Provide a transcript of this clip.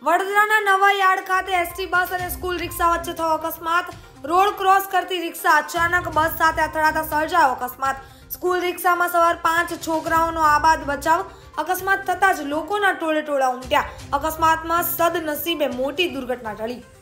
વડોદરાના નવા યાર્ડ ખાતે એસટી બસ અને સ્કૂલ રિક્ષા વચ્ચે થયો અકસ્માત। રોડ ક્રોસ કરતી રિક્ષા અચાનક બસ સાથે અથડાતા સર્જાયો અકસ્માત। સ્કૂલ રિક્ષામાં સવાર 5 છોકરાઓનો આબાદ બચાવ। અકસ્માત થતાં જ લોકોના ટોળે ટોળા ઉમટ્યા। અકસ્માતમાં સદનસીબે મોટી દુર્ઘટના ટળી।